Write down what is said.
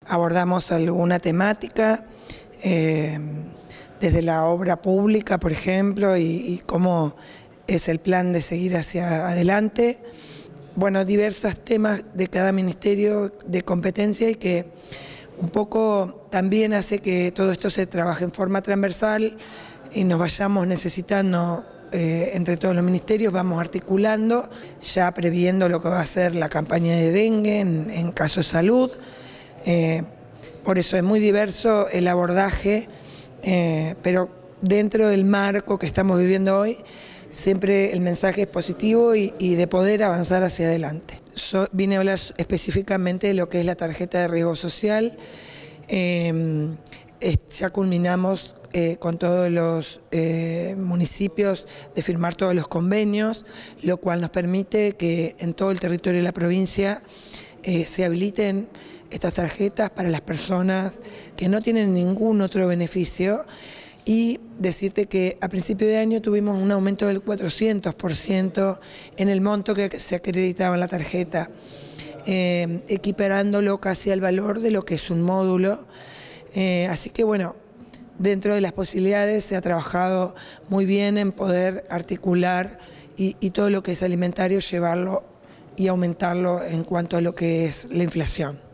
abordamos alguna temática, desde la obra pública, por ejemplo, y cómo es el plan de seguir hacia adelante. Bueno, diversos temas de cada ministerio de competencia y que un poco también hace que todo esto se trabaje en forma transversal y nos vayamos necesitando entre todos los ministerios, vamos articulando, ya previendo lo que va a ser la campaña de dengue en caso de salud. Por eso es muy diverso el abordaje, pero dentro del marco que estamos viviendo hoy, siempre el mensaje es positivo y de poder avanzar hacia adelante. Yo vine a hablar específicamente de lo que es la tarjeta de riesgo social. Ya culminamos con todos los municipios de firmar todos los convenios, lo cual nos permite que en todo el territorio de la provincia se habiliten estas tarjetas para las personas que no tienen ningún otro beneficio. Y decirte que a principio de año tuvimos un aumento del 400% en el monto que se acreditaba en la tarjeta, equiparándolo casi al valor de lo que es un módulo. Así que bueno, dentro de las posibilidades se ha trabajado muy bien en poder articular y todo lo que es alimentario, llevarlo y aumentarlo en cuanto a lo que es la inflación.